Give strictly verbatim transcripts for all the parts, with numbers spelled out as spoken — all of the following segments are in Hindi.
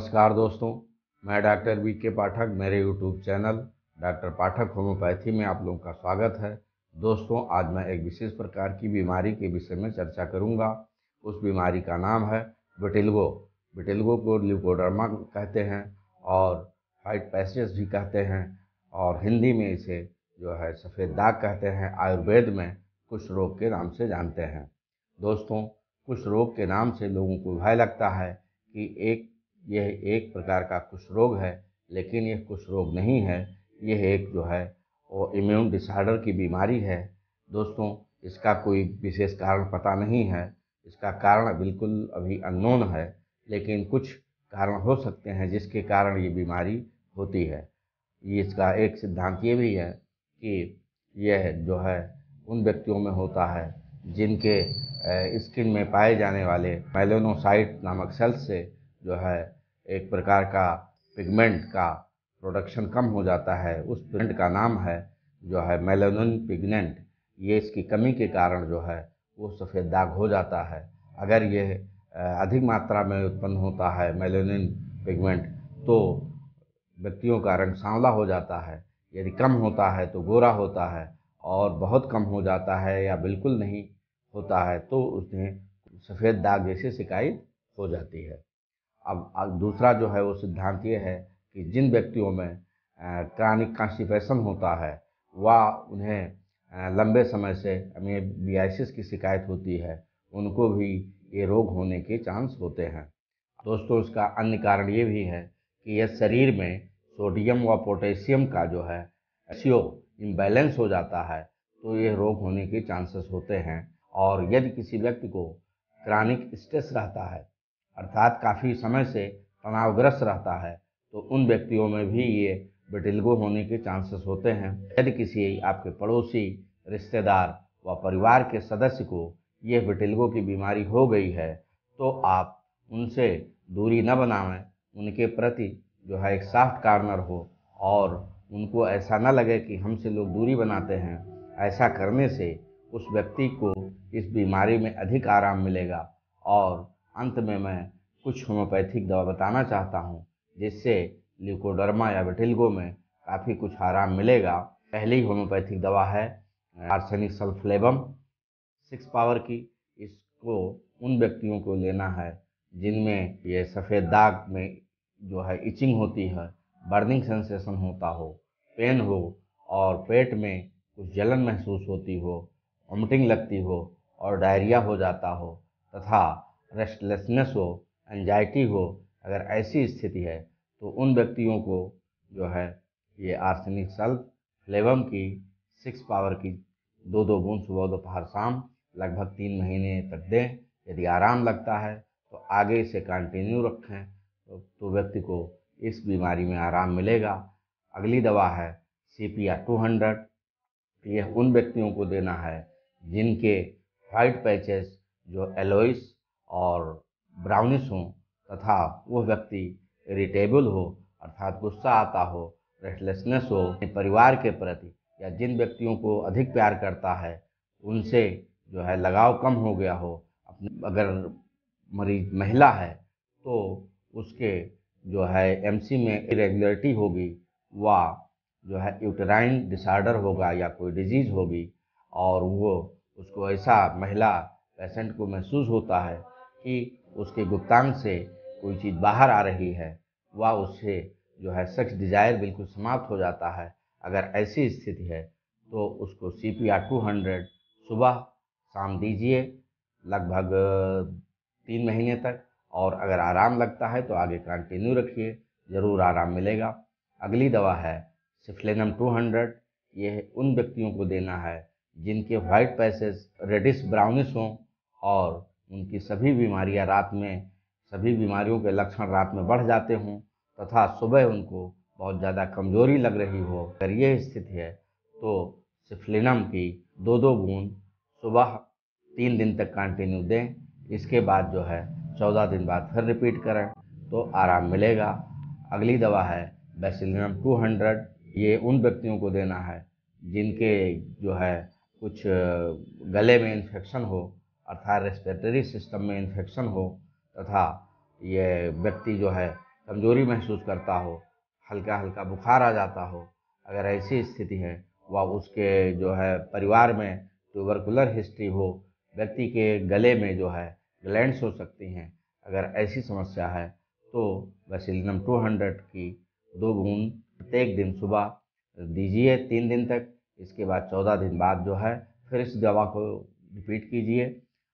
नमस्कार दोस्तों, मैं डॉक्टर वी के पाठक, मेरे YouTube channel doctor Pathak homeopathy में आप लोगों का स्वागत है। दोस्तों, आज मैं एक विशेष प्रकार की बीमारी के विषय में चर्चा करूंगा। उस बीमारी का नाम है विटिलिगो। विटिलिगो को ल्यूकोडर्मा कहते हैं और वाइट पैचेस भी कहते हैं, और हिंदी में इसे जो है सफ़ेद दाग कहते हैं। आयुर्वेद में कुष्ठ रोग के नाम से जानते हैं। दोस्तों, कुष्ठ रोग के नाम से लोगों को भय लगता है कि एक यह एक प्रकार का कुष्ठ रोग है, लेकिन यह कुष्ठ रोग नहीं है। यह एक जो है वो इम्यून डिसऑर्डर की बीमारी है। दोस्तों, इसका कोई विशेष कारण पता नहीं है। इसका कारण बिल्कुल अभी अननोन है, लेकिन कुछ कारण हो सकते हैं जिसके कारण ये बीमारी होती है। ये इसका एक सिद्धांत ये भी है कि यह जो है उन व्यक्तियों में होता है जिनके स्किन में पाए जाने वाले मेलानोसाइट नामक सेल्स से जो है एक प्रकार का पिगमेंट का प्रोडक्शन कम हो जाता है। उस पिगमेंट का नाम है जो है मेलानिन पिगमेंट। ये इसकी कमी के कारण जो है वो सफ़ेद दाग हो जाता है। अगर यह अधिक मात्रा में उत्पन्न होता है मेलानिन पिगमेंट, तो व्यक्तियों का रंग सांवला हो जाता है। यदि कम होता है तो गोरा होता है, और बहुत कम हो जाता है या बिल्कुल नहीं होता है तो उसमें सफ़ेद दाग जैसी शिकायत हो जाती है। अब अब दूसरा जो है वो सिद्धांत ये है कि जिन व्यक्तियों में क्रॉनिक कॉन्स्टिपेशन होता है, वह उन्हें लंबे समय से अमीबियासिस की शिकायत होती है, उनको भी ये रोग होने के चांस होते हैं। दोस्तों, इसका अन्य कारण ये भी है कि यह शरीर में सोडियम व पोटेशियम का जो है रेशियो इम्बैलेंस हो जाता है, तो ये रोग होने के चांसेस होते हैं। और यदि किसी व्यक्ति को क्रॉनिक स्ट्रेस रहता है, अर्थात काफ़ी समय से तनावग्रस्त रहता है, तो उन व्यक्तियों में भी ये विटिलिगो होने के चांसेस होते हैं। यदि किसी आपके पड़ोसी, रिश्तेदार व परिवार के सदस्य को ये विटिलिगो की बीमारी हो गई है, तो आप उनसे दूरी न बनाएं। उनके प्रति जो है एक सॉफ्ट कॉर्नर हो, और उनको ऐसा न लगे कि हमसे लोग दूरी बनाते हैं। ऐसा करने से उस व्यक्ति को इस बीमारी में अधिक आराम मिलेगा। और अंत में मैं कुछ होम्योपैथिक दवा बताना चाहता हूँ, जिससे ल्यूकोडर्मा या विटिलिगो में काफ़ी कुछ आराम मिलेगा। पहली होम्योपैथिक दवा है आर्सेनिक सल्फलेबम सिक्स पावर की। इसको उन व्यक्तियों को लेना है जिनमें ये सफ़ेद दाग में जो है इचिंग होती है, बर्निंग सेंसेशन होता हो, पेन हो, और पेट में कुछ जलन महसूस होती हो, वोमिटिंग लगती हो और डायरिया हो जाता हो, तथा रेस्टलेसनेस हो, एंजाइटी हो। अगर ऐसी स्थिति है तो उन व्यक्तियों को जो है ये आर्सेनिक सल्फलेबम की सिक्स पावर की दो दो बूंद सुबह दोपहर शाम लगभग तीन महीने तक दें। यदि आराम लगता है तो आगे इसे कंटिन्यू रखें, तो, तो व्यक्ति को इस बीमारी में आराम मिलेगा। अगली दवा है C P R two hundred. यह उन व्यक्तियों को देना है जिनके वाइट पैचेस जो एलोइस और ब्राउनिश हों, तथा वो व्यक्ति इरिटेबल हो, अर्थात गुस्सा आता हो, रेस्टलेसनेस हो परिवार के प्रति, या जिन व्यक्तियों को अधिक प्यार करता है उनसे जो है लगाव कम हो गया हो। अगर मरीज महिला है तो उसके जो है एमसी में इरेगुलरिटी होगी, व जो है यूटेराइन डिसऑर्डर होगा या कोई डिजीज़ होगी, और वो उसको ऐसा महिला पेशेंट को महसूस होता है कि उसके गुप्तांग से कोई चीज़ बाहर आ रही है, वह उससे जो है सेक्स डिजायर बिल्कुल समाप्त हो जाता है। अगर ऐसी स्थिति है तो उसको C P R two hundred सुबह शाम दीजिए लगभग तीन महीने तक, और अगर आराम लगता है तो आगे कंटिन्यू रखिए, ज़रूर आराम मिलेगा। अगली दवा है सिफ्लेनम टू हंड्रेड। यह उन व्यक्तियों को देना है जिनके वाइट पैचेस रेडिश ब्राउनिश हों, और उनकी सभी बीमारियां रात में सभी बीमारियों के लक्षण रात में बढ़ जाते हों, तथा सुबह उनको बहुत ज़्यादा कमजोरी लग रही हो। अगर यह स्थिति है तो सिफ्लेनम की दो दो बूंद सुबह तीन दिन तक कंटिन्यू दें। इसके बाद जो है चौदह दिन बाद फिर रिपीट करें तो आराम मिलेगा। अगली दवा है बेसिलियम टू हंड्रेड। ये उन व्यक्तियों को देना है जिनके जो है कुछ गले में इन्फेक्शन हो, अर्थात रेस्पिरेटरी सिस्टम में इन्फेक्शन हो, तथा ये व्यक्ति जो है कमजोरी महसूस करता हो, हल्का हल्का बुखार आ जाता हो, अगर ऐसी स्थिति है, व उसके जो है परिवार में ट्यूबरकुलर हिस्ट्री हो, व्यक्ति के गले में जो है ग्लैंड्स हो सकती हैं, अगर ऐसी समस्या है तो बैसिलिनम टू हंड्रेड की दो बूंद प्रत्येक दिन सुबह दीजिए तीन दिन तक। इसके बाद चौदह दिन बाद जो है फिर इस दवा को रिपीट कीजिए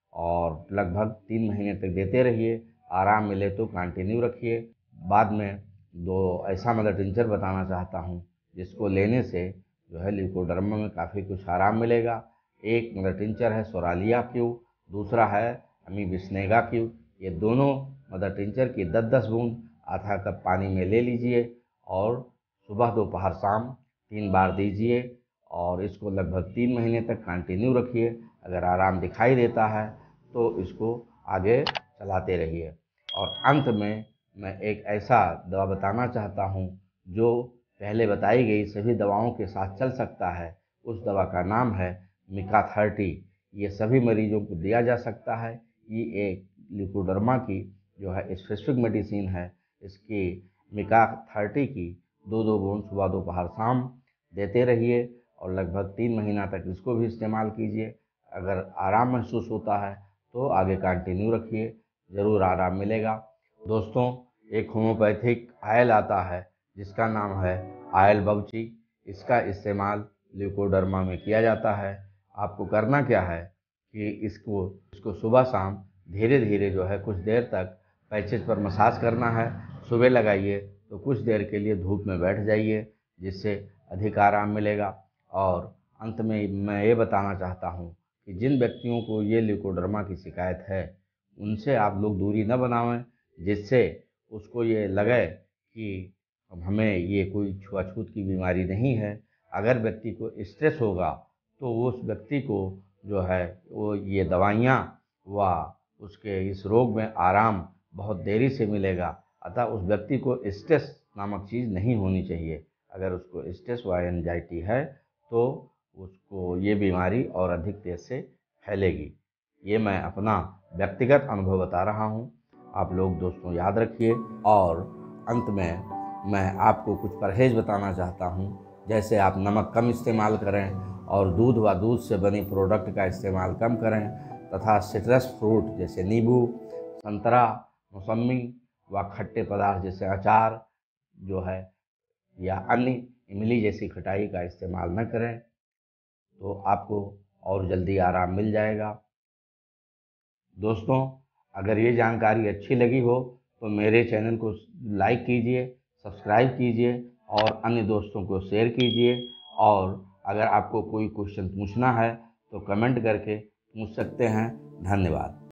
और लगभग तीन महीने तक देते रहिए। आराम मिले तो कंटिन्यू रखिए। बाद में दो ऐसा मदर टिंचर बताना चाहता हूँ जिसको लेने से जो है ल्यूकोडर्मा में काफ़ी कुछ आराम मिलेगा। एक मदर टिंचर है सोरालिया क्यू, दूसरा है अमीबिस्नेगा क्यू। ये दोनों मदर टिंचर की दस दस बूंद आधा कप पानी में ले लीजिए और सुबह दोपहर शाम तीन बार दीजिए और इसको लगभग तीन महीने तक कंटिन्यू रखिए। अगर आराम दिखाई देता है तो इसको आगे चलाते रहिए। और अंत में मैं एक ऐसा दवा बताना चाहता हूँ जो पहले बताई गई सभी दवाओं के साथ चल सकता है। उस दवा का नाम है मिका थर्टी। ये सभी मरीजों को दिया जा सकता है। ये एक ल्यूकोडर्मा की जो है स्पेसिफिक मेडिसिन है। इसकी मिका थर्टी की दो दो बूंद सुबह दोपहर शाम देते रहिए और लगभग तीन महीना तक इसको भी इस्तेमाल कीजिए। अगर आराम महसूस होता है तो आगे कंटिन्यू रखिए, ज़रूर आराम मिलेगा। दोस्तों, एक होम्योपैथिक आयल आता है जिसका नाम है आयल बवची। इसका इस्तेमाल ल्यूकोडर्मा में किया जाता है। आपको करना क्या है कि इसको इसको सुबह शाम धीरे धीरे जो है कुछ देर तक पैचेज पर मसाज करना है। सुबह लगाइए तो कुछ देर के लिए धूप में बैठ जाइए, जिससे अधिक आराम मिलेगा। और अंत में मैं ये बताना चाहता हूँ कि जिन व्यक्तियों को ये ल्यूकोडर्मा की शिकायत है उनसे आप लोग दूरी न बनावें, जिससे उसको ये लगे कि हमें ये कोई छुआछूत की बीमारी नहीं है। अगर व्यक्ति को स्ट्रेस होगा तो उस व्यक्ति को जो है वो ये दवाइयाँ व उसके इस रोग में आराम बहुत देरी से मिलेगा। अतः उस व्यक्ति को स्ट्रेस नामक चीज़ नहीं होनी चाहिए। अगर उसको स्ट्रेस व एंजाइटी है तो उसको ये बीमारी और अधिक तेज़ से फैलेगी। ये मैं अपना व्यक्तिगत अनुभव बता रहा हूँ। आप लोग दोस्तों याद रखिए। और अंत में मैं आपको कुछ परहेज़ बताना चाहता हूँ। जैसे आप नमक कम इस्तेमाल करें और दूध व दूध से बनी प्रोडक्ट का इस्तेमाल कम करें, तथा सिट्रस फ्रूट जैसे नींबू, संतरा, मौसम्मी व खट्टे पदार्थ जैसे अचार जो है या अन्य इमली जैसी खटाई का इस्तेमाल न करें, तो आपको और जल्दी आराम मिल जाएगा। दोस्तों, अगर ये जानकारी अच्छी लगी हो तो मेरे चैनल को लाइक कीजिए, सब्सक्राइब कीजिए और अन्य दोस्तों को शेयर कीजिए। और अगर आपको कोई क्वेश्चन पूछना है तो कमेंट करके पूछ सकते हैं। धन्यवाद।